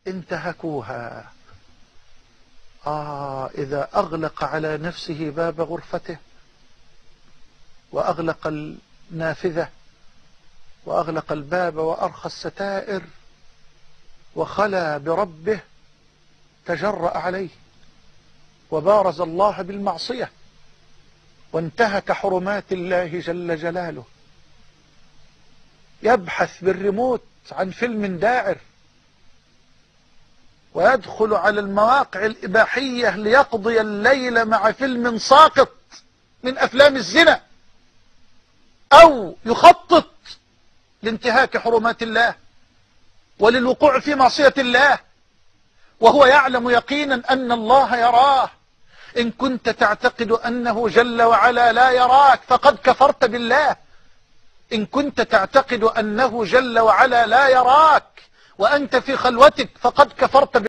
انتهكوها. إذا أغلق على نفسه باب غرفته وأغلق النافذة وأغلق الباب وأرخى الستائر وخلى بربه، تجرأ عليه وبارز الله بالمعصية وانتهك حرمات الله جل جلاله. يبحث بالريموت عن فيلم داعر ويدخل على المواقع الإباحية ليقضي الليل مع فيلم ساقط من أفلام الزنا، أو يخطط لانتهاك حرمات الله وللوقوع في معصية الله وهو يعلم يقينا أن الله يراه. إن كنت تعتقد أنه جل وعلا لا يراك فقد كفرت بالله. إن كنت تعتقد أنه جل وعلا لا يراك وأنت في خلوتك فقد كفرت بالله.